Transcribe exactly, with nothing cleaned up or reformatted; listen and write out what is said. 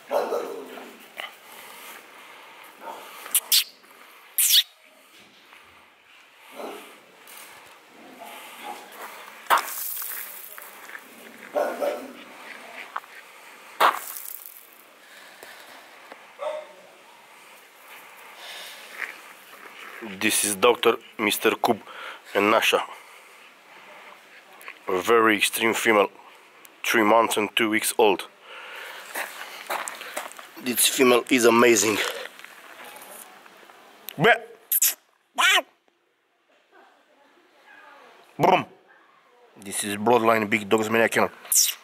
This is Doctor Mister Kub and Nasha, a very extreme female, three months and two weeks old. This female is amazing. Boom! This is Bloodline Big Dogs Maniac Kennel.